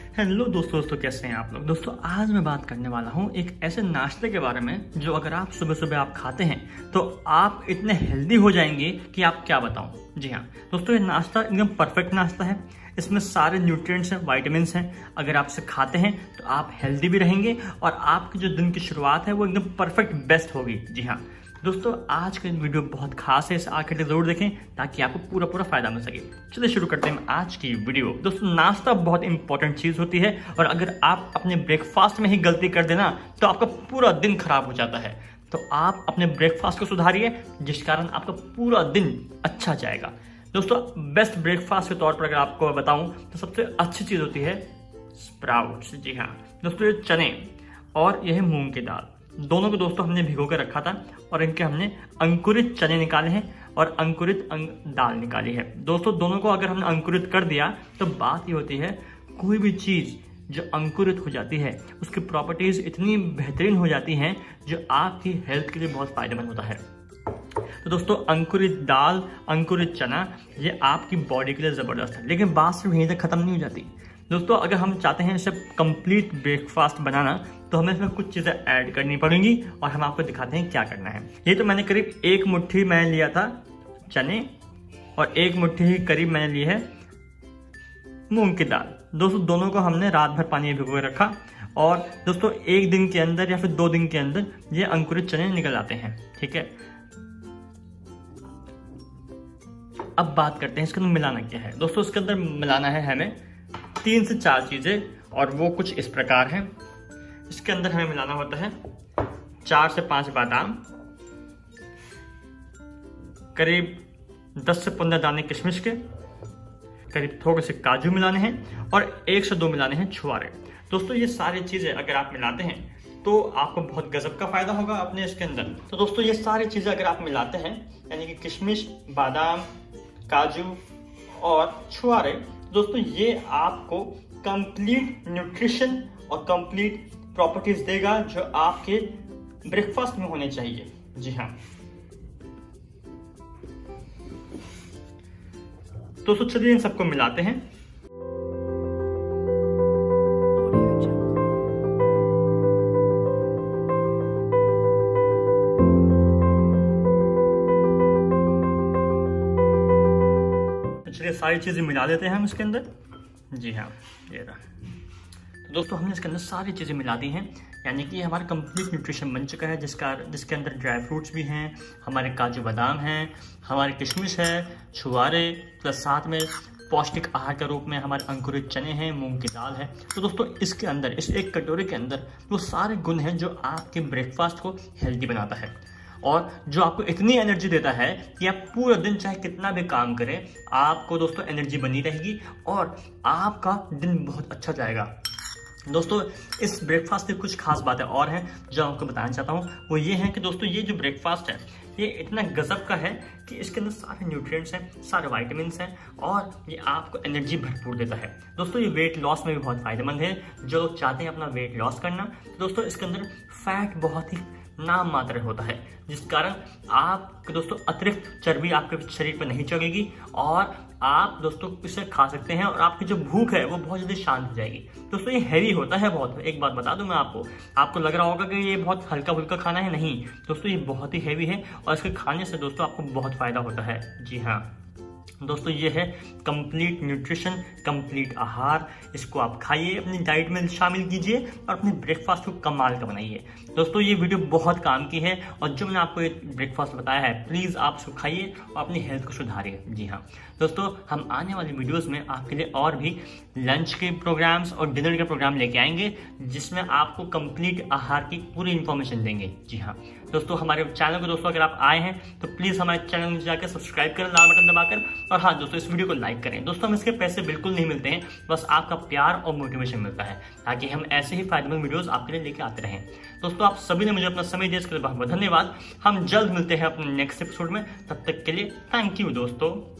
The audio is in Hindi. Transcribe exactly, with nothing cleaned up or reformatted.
हेलो दोस्तों दोस्तों कैसे हैं आप लोग। दोस्तों आज मैं बात करने वाला हूं एक ऐसे नाश्ते के बारे में जो अगर आप सुबह सुबह आप खाते हैं तो आप इतने हेल्दी हो जाएंगे कि आप क्या बताऊं। जी हाँ दोस्तों, ये नाश्ता एकदम परफेक्ट नाश्ता है। इसमें सारे न्यूट्रिएंट्स हैं, वाइटामिन्स हैं। अगर आप इसे खाते हैं तो आप हेल्दी भी रहेंगे और आपकी जो दिन की शुरुआत है वो एकदम परफेक्ट बेस्ट होगी। जी हाँ दोस्तों, आज का वीडियो बहुत खास है, इसे आखिर तक जरूर देखें ताकि आपको पूरा पूरा फायदा मिल सके। चलिए शुरू करते हैं आज की वीडियो। दोस्तों नाश्ता बहुत इंपॉर्टेंट चीज होती है और अगर आप अपने ब्रेकफास्ट में ही गलती कर देना तो आपका पूरा दिन खराब हो जाता है। तो आप अपने ब्रेकफास्ट को सुधारिए जिस कारण आपका पूरा दिन अच्छा जाएगा। दोस्तों बेस्ट ब्रेकफास्ट के तौर पर अगर आपको बताऊं तो सबसे अच्छी चीज होती है स्प्राउट्स। जी हाँ दोस्तों, ये चने और यह मूंग की दाल दोनों को दोस्तों हमने भिगो के रखा था और इनके हमने अंकुरित चने निकाले हैं और अंकुरित दाल निकाली है। दोस्तों दोनों को अगर हमने अंकुरित कर दिया तो बात ये होती है, कोई भी चीज जो अंकुरित हो जाती है उसकी प्रॉपर्टीज इतनी बेहतरीन हो जाती हैं जो आपकी हेल्थ के लिए बहुत फायदेमंद होता है। तो दोस्तों अंकुरित दाल, अंकुरित चना ये आपकी बॉडी के लिए जबरदस्त है। लेकिन बात सिर्फ यहीं तक खत्म नहीं हो जाती दोस्तों। अगर हम चाहते हैं इसे कंप्लीट ब्रेकफास्ट बनाना तो हमें इसमें कुछ चीज़ें ऐड करनी पड़ेंगी और हम आपको दिखाते हैं क्या करना है। ये तो मैंने करीब एक मुट्ठी मैंने लिया था चने और एक मुट्ठी ही करीब मैंने ली है मूंग की दाल। दोस्तों दोनों को हमने रात भर पानी में भिगो के रखा और दोस्तों एक दिन के अंदर या फिर दो दिन के अंदर ये अंकुरित चने निकल आते हैं। ठीक है, अब बात करते हैं इसके अंदर मिलाना क्या है। दोस्तों इसके अंदर मिलाना है हमें तीन से चार चीजें और वो कुछ इस प्रकार है। इसके अंदर हमें मिलाना होता है चार से पांच बादाम, करीब दस से पंद्रह दाने किशमिश के, करीब थोड़े से काजू मिलाने हैं और एक से दो मिलाने हैं छुआरे। दोस्तों ये सारी चीजें अगर आप मिलाते हैं तो आपको बहुत गजब का फायदा होगा अपने इसके अंदर। तो दोस्तों ये सारी चीजें अगर आप मिलाते हैं यानी कि किशमिश, बादाम, काजू और छुआरे, दोस्तों ये आपको कंप्लीट न्यूट्रिशन और कंप्लीट प्रॉपर्टीज देगा जो आपके ब्रेकफास्ट में होने चाहिए। जी हाँ दोस्तों, चलिए इन सबको मिलाते हैं। चलिए सारी चीजें मिला देते हैं हम इसके अंदर। जी हाँ ये रहा। तो दोस्तों हमने इसके अंदर सारी चीज़ें मिला दी हैं यानी कि हमारा कंप्लीट न्यूट्रिशन बन चुका है जिसका जिसके अंदर ड्राई फ्रूट्स भी हैं, हमारे काजू बादाम हैं, हमारे किशमिश है, छुआरे, प्लस साथ में पौष्टिक आहार के रूप में हमारे अंकुरित चने हैं, मूंग की दाल है। तो दोस्तों इसके अंदर इस एक कटोरे के अंदर वो सारे गुण हैं जो आपके ब्रेकफास्ट को हेल्दी बनाता है और जो आपको इतनी एनर्जी देता है कि आप पूरा दिन चाहे कितना भी काम करें आपको दोस्तों एनर्जी बनी रहेगी और आपका दिन बहुत अच्छा जाएगा। दोस्तों इस ब्रेकफास्ट की कुछ खास बातें और हैं जो आपको बताना चाहता हूँ। वो ये है कि दोस्तों ये जो ब्रेकफास्ट है ये इतना गजब का है कि इसके अंदर सारे न्यूट्रिएंट्स हैं, सारे वाइटामिन्स हैं और ये आपको एनर्जी भरपूर देता है। दोस्तों ये वेट लॉस में भी बहुत फायदेमंद है। जो लोग चाहते हैं अपना वेट लॉस करना तो दोस्तों इसके अंदर फैट बहुत ही नाम मात्र होता है जिस कारण आप दोस्तों अतिरिक्त चर्बी आपके शरीर पर नहीं चढ़ेगी और आप दोस्तों इसे खा सकते हैं और आपकी जो भूख है वो बहुत जल्दी शांत हो जाएगी। दोस्तों ये हैवी होता है बहुत। एक बात बता दूं मैं आपको, आपको लग रहा होगा कि ये बहुत हल्का फुल्का खाना है, नहीं दोस्तों ये बहुत ही हैवी है और इसके खाने से दोस्तों आपको बहुत फायदा होता है। जी हाँ दोस्तों ये है कंप्लीट न्यूट्रिशन, कंप्लीट आहार। इसको आप खाइए, अपनी डाइट में शामिल कीजिए और अपने ब्रेकफास्ट को कमाल का बनाइए। दोस्तों ये वीडियो बहुत काम की है और जो मैंने आपको ये ब्रेकफास्ट बताया है प्लीज़ आप इसको खाइए और अपनी हेल्थ को सुधारिए। जी हाँ दोस्तों, हम आने वाली वीडियोस में आपके लिए और भी लंच के प्रोग्राम्स और डिनर के प्रोग्राम लेके आएंगे जिसमें आपको कंप्लीट आहार की पूरी इन्फॉर्मेशन देंगे। जी हाँ दोस्तों, हमारे चैनल को दोस्तों अगर आप आए हैं तो प्लीज़ हमारे चैनल में जाकर सब्सक्राइब करें लाल बटन दबाकर और हाँ दोस्तों इस वीडियो को लाइक करें। दोस्तों हम इसके पैसे बिल्कुल नहीं मिलते हैं, बस आपका प्यार और मोटिवेशन मिलता है ताकि हम ऐसे ही फायदेमंद वीडियोस आपके लिए लेके आते रहें। दोस्तों आप सभी ने मुझे अपना समय दिया इसके लिए बहुत बहुत धन्यवाद। हम जल्द मिलते हैं अपने नेक्स्ट एपिसोड में, तब तक के लिए थैंक यू दोस्तों।